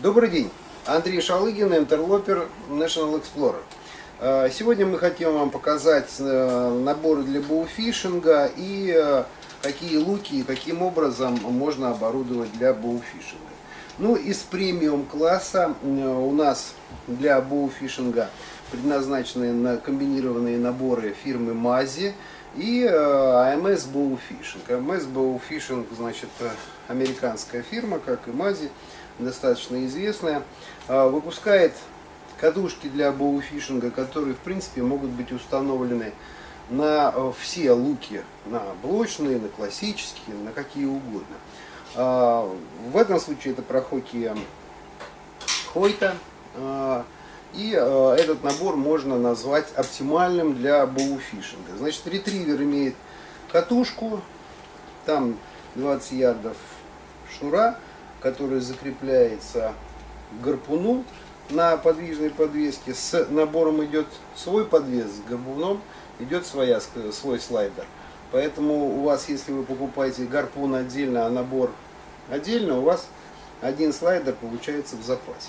Добрый день, Андрей Шалыгин, интерлопер National Explorer. Сегодня мы хотим вам показать наборы для боуфишинга и какие луки и каким образом можно оборудовать для боуфишинга. Ну, из премиум класса у нас для боуфишинга предназначены комбинированные наборы фирмы Mazi и AMS Bowfishing. AMS Bowfishing, значит, американская фирма, как и Mazi, достаточно известная, выпускает катушки для боуфишинга, которые в принципе могут быть установлены на все луки, на блочные, на классические, на какие угодно. В этом случае это Прохокия Хойта, и этот набор можно назвать оптимальным для боуфишинга. Значит, ретривер имеет катушку, там 20 ярдов шнура, который закрепляется к гарпуну на подвижной подвеске. С набором идет свой подвес, с гарпуном идет свой слайдер. Поэтому у вас, если вы покупаете гарпун отдельно, а набор отдельно, у вас один слайдер получается в запасе.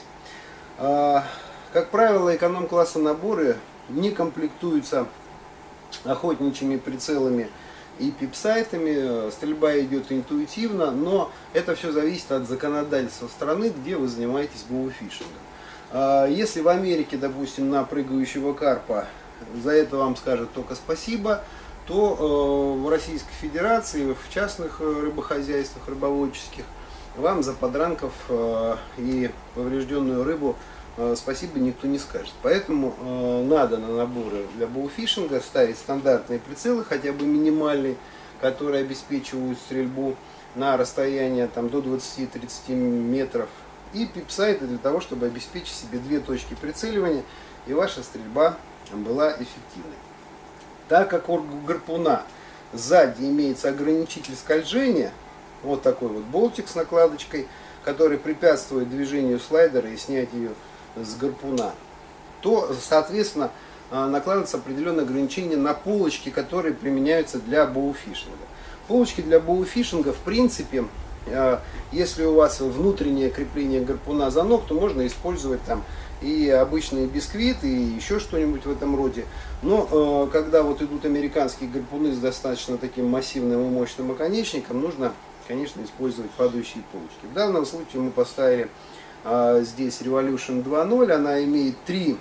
Как правило, эконом-класса наборы не комплектуются охотничьими прицелами и пипсайтами. Стрельба идет интуитивно, но это все зависит от законодательства страны, где вы занимаетесь боуфишингом. Если в Америке, допустим, на прыгающего карпа за это вам скажут только спасибо, то в Российской Федерации, в частных рыбохозяйствах, рыбоводческих, вам за подранков и поврежденную рыбу спасибо никто не скажет. Поэтому надо на наборы для боуфишинга ставить стандартные прицелы, хотя бы минимальные, которые обеспечивают стрельбу на расстояние там, до 20-30 метров, и пипсайты для того, чтобы обеспечить себе две точки прицеливания, и ваша стрельба была эффективной. Так как у гарпуна сзади имеется ограничитель скольжения, вот такой вот болтик с накладочкой, который препятствует движению слайдера и снять ее с гарпуна, то, соответственно, накладывается определенное ограничение на полочки, которые применяются для боуфишинга. Полочки для боуфишинга, в принципе, если у вас внутреннее крепление гарпуна за ног, то можно использовать там и обычные бисквиты, и еще что-нибудь в этом роде. Но когда вот идут американские гарпуны с достаточно таким массивным и мощным оконечником, нужно, конечно, использовать падающие полочки. В данном случае мы поставили здесь Revolution 2.0, она имеет 3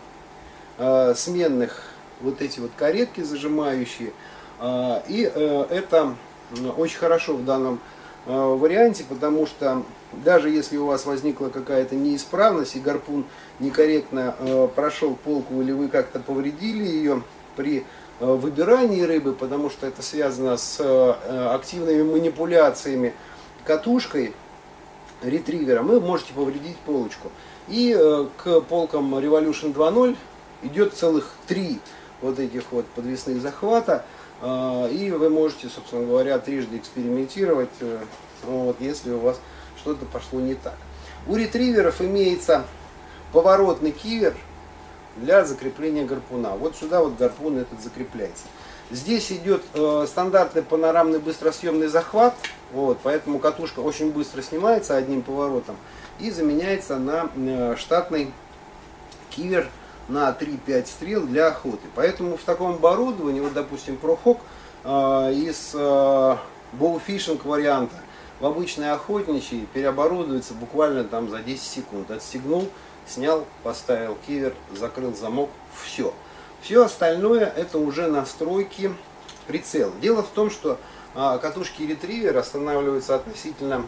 сменных вот эти вот каретки зажимающие, и это очень хорошо в данном варианте, потому что даже если у вас возникла какая-то неисправность и гарпун некорректно прошел полку, или вы как-то повредили ее при выбирании рыбы, потому что это связано с активными манипуляциями катушкой ретривера, вы можете повредить полочку. И к полкам Revolution 2.0 идет целых 3 вот этих вот подвесных захвата, и вы можете, собственно говоря, трижды экспериментировать, вот, если у вас что-то пошло не так. У ретриверов имеется поворотный кивер для закрепления гарпуна. Вот сюда вот гарпун этот закрепляется. Здесь идет стандартный панорамный быстросъемный захват, вот, поэтому катушка очень быстро снимается одним поворотом и заменяется на штатный кивер на 3-5 стрел для охоты. Поэтому в таком оборудовании, вот, допустим, ProHawk из боуфишинг варианта в обычный охотничий переоборудуется буквально там за 10 секунд. Отстегнул, снял, поставил кивер, закрыл замок, все. Все остальное это уже настройки прицела. Дело в том, что катушки ретривер устанавливаются относительно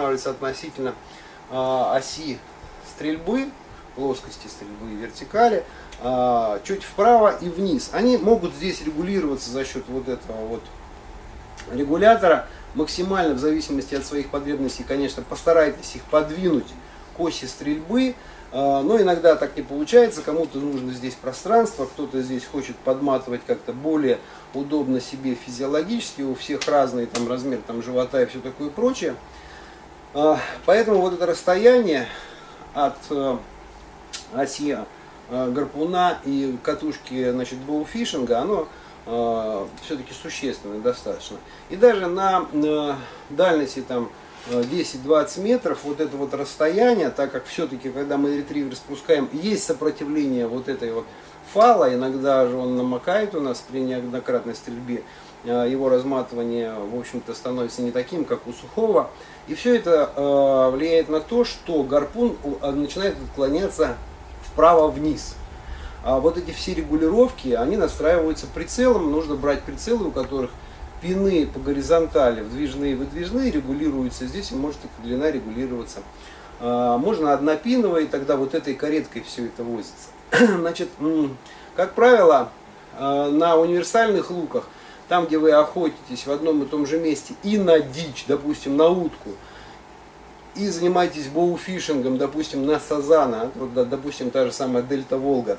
оси стрельбы, плоскости стрельбы, вертикали, чуть вправо и вниз. Они могут здесь регулироваться за счет вот этого вот регулятора максимально, в зависимости от своих потребностей. Конечно, постарайтесь их подвинуть к оси стрельбы, но иногда так не получается. Кому-то нужно здесь пространство, кто-то здесь хочет подматывать как-то более удобно себе физиологически, у всех разный там размер там живота и все такое прочее. Поэтому вот это расстояние от оси гарпуна и катушки, значит, боуфишинга, оно все-таки существенное достаточно. И даже на дальности там 10-20 метров, вот это вот расстояние, так как все-таки, когда мы ретривер спускаем, есть сопротивление вот этой вот фала, иногда же он намокает у нас при неоднократной стрельбе, его разматывание, в общем-то, становится не таким, как у сухого. И все это влияет на то, что гарпун начинает отклоняться вправо-вниз. А вот эти все регулировки, они настраиваются прицелом, нужно брать прицелы, у которых пины по горизонтали, вдвижные и выдвижные, регулируются здесь, и может и длина регулироваться. Можно однопиновой, и тогда вот этой кареткой все это возится. Значит, как правило, на универсальных луках, там, где вы охотитесь в одном и том же месте и на дичь, допустим, на утку, и занимаетесь боуфишингом, допустим, на сазана, вот, допустим, та же самая Дельта Волги,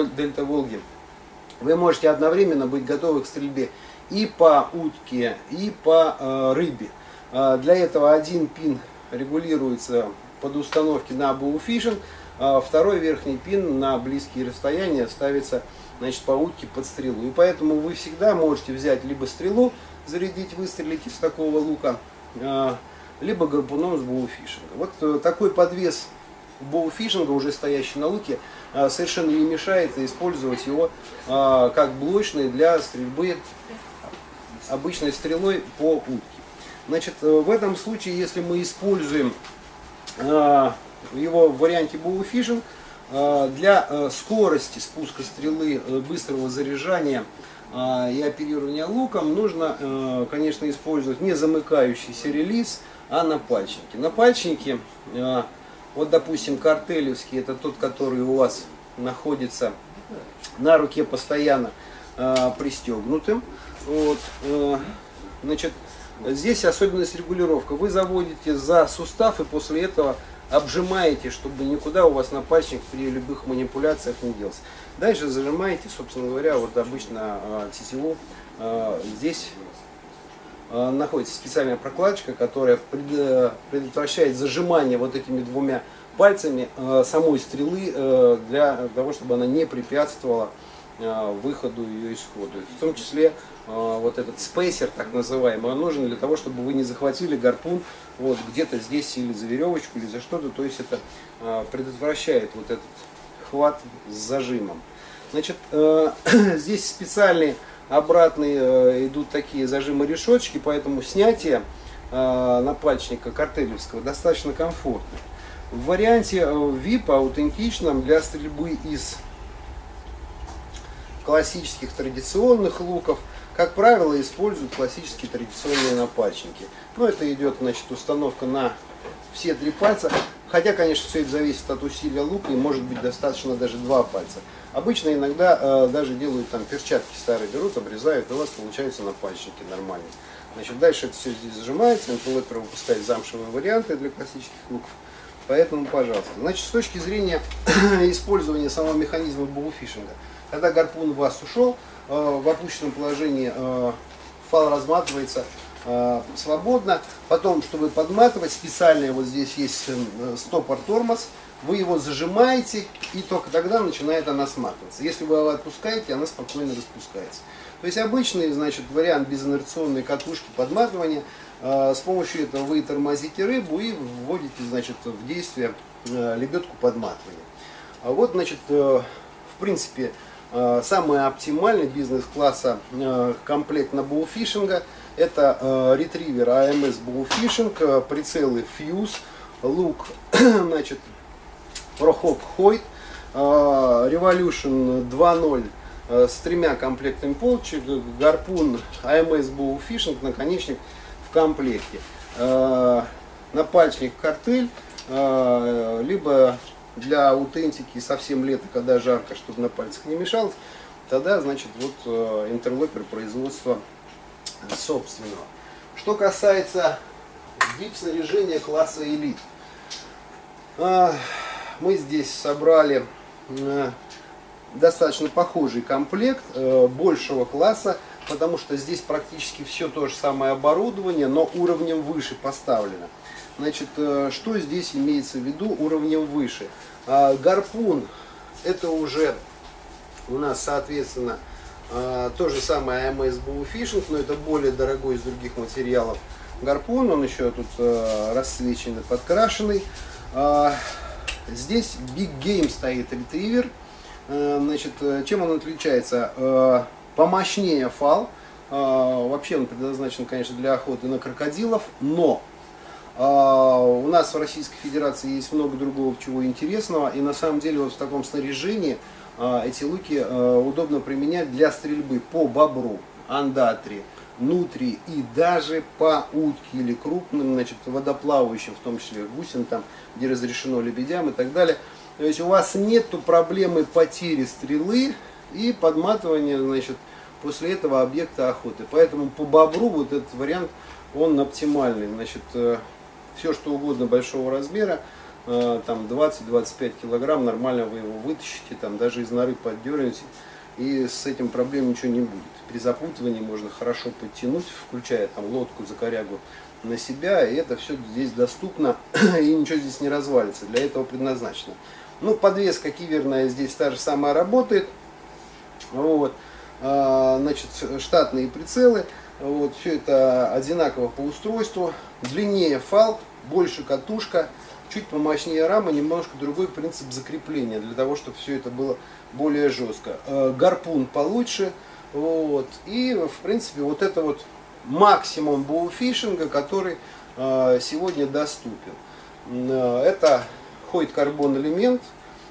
вы можете одновременно быть готовы к стрельбе и по утке, и по рыбе. Для этого один пин регулируется под установки на боуфишинг, второй верхний пин на близкие расстояния ставится, значит, по утке под стрелу. И поэтому вы всегда можете взять либо стрелу, зарядить, выстрелить из такого лука, либо гарпуном с боуфишинга. Вот такой подвес боуфишинга, уже стоящий на луке, совершенно не мешает использовать его как блочный для стрельбы обычной стрелой по утке. Значит, в этом случае, если мы используем его в варианте боуфишинг, для скорости спуска стрелы, быстрого заряжания и оперирования луком нужно, конечно, использовать не замыкающийся релиз, а напальчники. Напальчники, вот, допустим, картелевский, это тот, который у вас находится на руке постоянно пристегнутым. Вот, значит, здесь особенность регулировка. Вы заводите за сустав и после этого обжимаете, чтобы никуда у вас напальчник при любых манипуляциях не делся. Дальше зажимаете, собственно говоря, вот обычно тетиву. Здесь находится специальная прокладочка, которая предотвращает зажимание вот этими двумя пальцами самой стрелы для того, чтобы она не препятствовала выходу ее исходу. В том числе вот этот спейсер, так называемый, он нужен для того, чтобы вы не захватили гарпун вот где-то здесь или за веревочку, или за что-то. То есть это предотвращает вот этот хват с зажимом. Значит, здесь специальные обратные идут такие зажимы решеточки, поэтому снятие напальчника картелевского достаточно комфортно. В варианте VIP аутентичном для стрельбы из классических традиционных луков, как правило, используют классические традиционные напальчники. Но это идет, значит, установка на все 3 пальца. Хотя, конечно, все это зависит от усилия лука, и может быть достаточно даже 2 пальца. Обычно иногда даже делают там перчатки старые, берут, обрезают, и у вас получаются напальчники нормальные. Значит, дальше это все здесь зажимается, интерлопер выпускает замшевые варианты для классических луков. Поэтому, пожалуйста. Значит, с точки зрения использования самого механизма боуфишинга, когда гарпун у вас ушел, в опущенном положении фал разматывается свободно. Потом, чтобы подматывать, специальный вот здесь есть стопор-тормоз. Вы его зажимаете, и только тогда начинает она сматываться. Если вы его отпускаете, она спокойно распускается. То есть обычный, значит, вариант безинерционной катушки подматывания. С помощью этого вы тормозите рыбу и вводите, значит, в действие лебедку подматывания. Вот, значит, в принципе, самый оптимальный бизнес-класса комплект на боуфишинга — это ретривер AMS Bowfishing, прицелы Fuse, лук, значит, ProHawk Hoyt, Revolution 2.0 с 3 комплектами полочек, гарпун AMS Bowfishing, наконечник в комплекте, напальчник картель, либо для аутентики совсем лето, когда жарко, чтобы на пальцах не мешалось, тогда, значит, вот интерлопер производства собственного. Что касается VIP-снаряжения класса элит, мы здесь собрали достаточно похожий комплект большего класса, потому что здесь практически все то же самое оборудование, но уровнем выше поставлено. Значит, что здесь имеется в виду уровнем выше? Гарпун — это уже у нас, соответственно, то же самое AMS Bowfishing, но это более дорогой из других материалов гарпун, он еще тут расцвеченный, подкрашенный. Здесь Big Game стоит ретривер. Значит, чем он отличается? Помощнее фал. Вообще он предназначен, конечно, для охоты на крокодилов, но у нас в Российской Федерации есть много другого чего интересного, и на самом деле вот в таком снаряжении эти луки удобно применять для стрельбы по бобру, андатре, нутрии и даже по утке или крупным, значит, водоплавающим, в том числе гусям, там, где разрешено лебедям и так далее. То есть у вас нету проблемы потери стрелы и подматывания, значит, после этого объекта охоты. Поэтому по бобру вот этот вариант, он оптимальный. Значит, все что угодно большого размера, там 20-25 килограмм, нормально вы его вытащите, там даже из норы поддернете, и с этим проблем ничего не будет. При запутывании можно хорошо подтянуть, включая там лодку за корягу на себя, и это все здесь доступно, и ничего здесь не развалится, для этого предназначено. Ну, подвеска киверная здесь та же самая работает. Вот. Значит, штатные прицелы, вот, все это одинаково по устройству, длиннее фал, больше катушка, чуть помощнее рама, немножко другой принцип закрепления, для того, чтобы все это было более жестко. Гарпун получше, вот, и в принципе вот это вот максимум боуфишинга, который сегодня доступен. Это Hoyt карбон элемент.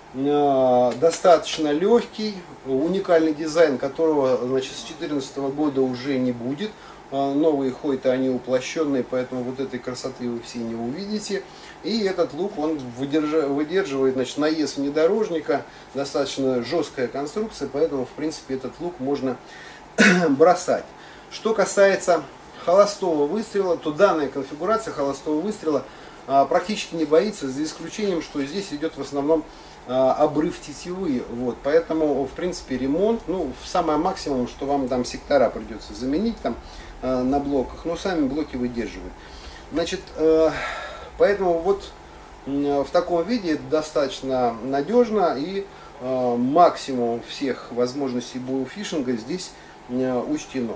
Достаточно легкий, уникальный дизайн, которого, значит, с 2014 года уже не будет. Новые Hoyt, они уплощенные, поэтому вот этой красоты вы все не увидите. И этот лук, он выдерживает, значит, наезд внедорожника, достаточно жесткая конструкция, поэтому, в принципе, этот лук можно бросать. Что касается холостого выстрела, то данная конфигурация холостого выстрела практически не боится, за исключением, что здесь идет в основном обрыв тетивы, вот, поэтому в принципе ремонт, ну, самое максимум, что вам там сектора придется заменить там на блоках, но сами блоки выдерживают. Значит, поэтому вот в таком виде это достаточно надежно, и максимум всех возможностей боуфишинга здесь учтено.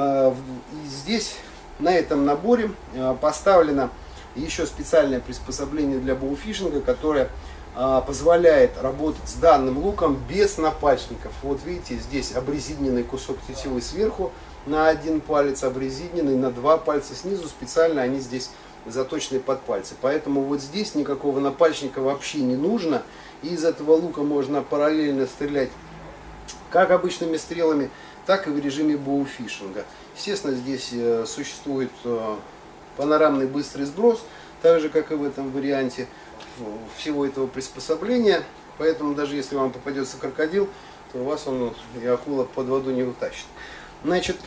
Здесь на этом наборе поставлено еще специальное приспособление для боуфишинга, которое позволяет работать с данным луком без напальчников. Вот видите, здесь обрезиненный кусок тетивы сверху на один палец, обрезиненный на два пальца снизу, специально они здесь заточены под пальцы. Поэтому вот здесь никакого напальчника вообще не нужно, и из этого лука можно параллельно стрелять как обычными стрелами, так и в режиме боуфишинга. Естественно, здесь существует панорамный быстрый сброс, так же как и в этом варианте всего этого приспособления, поэтому даже если вам попадется крокодил, то у вас он и акула под воду не утащит. Значит,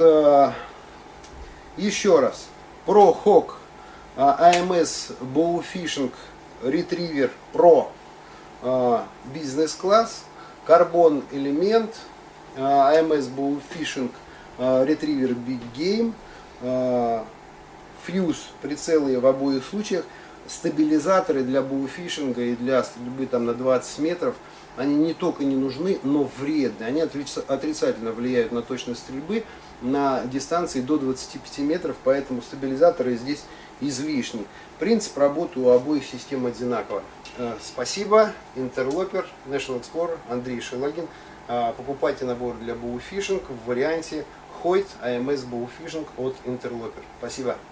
еще раз, Pro Hawk AMS Bowfishing Retriever Pro бизнес-класс, карбон элемент, AMS Bowfishing Retriever Big Game, фьюз прицелы в обоих случаях, стабилизаторы для боуфишинга и для стрельбы там на 20 метров, они не только не нужны, но вредны. Они отрицательно влияют на точность стрельбы на дистанции до 25 метров, поэтому стабилизаторы здесь излишни. Принцип работы у обоих систем одинаковый. Спасибо, Интерлопер, National Explorer, Андрей Шелагин. Покупайте набор для боуфишинг в варианте Hoyt AMS Bowfishing от Интерлопер. Спасибо.